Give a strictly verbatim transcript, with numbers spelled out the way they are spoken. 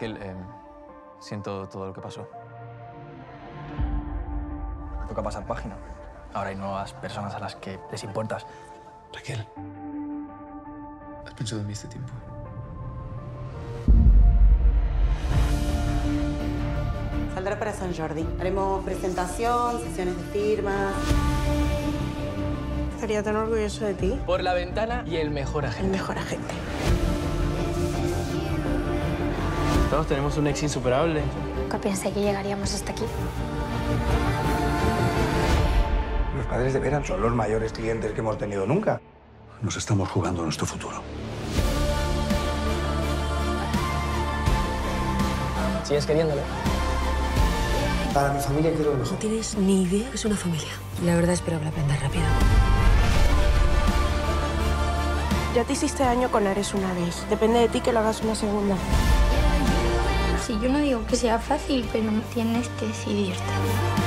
Raquel, eh, siento todo lo que pasó. Toca pasar página. Ahora hay nuevas personas a las que les importas. Raquel, ¿has pensado en mí este tiempo? Saldrá para San Jordi. Haremos presentación, sesiones de firmas. Estaría tan orgulloso de ti. Por la ventana y el mejor agente. El mejor agente. Todos tenemos un ex insuperable. Nunca pensé que llegaríamos hasta aquí. Los padres de Vera son los mayores clientes que hemos tenido nunca. Nos estamos jugando nuestro futuro. ¿Sigues queriéndole? Para mi familia quiero lo No mejor. tienes ni idea que es una familia. La verdad espero que la aprendas rápido. Ya te hiciste daño con Ares una vez. Depende de ti que lo hagas una segunda. Si yo no digo que sea fácil, pero tienes que decidirte.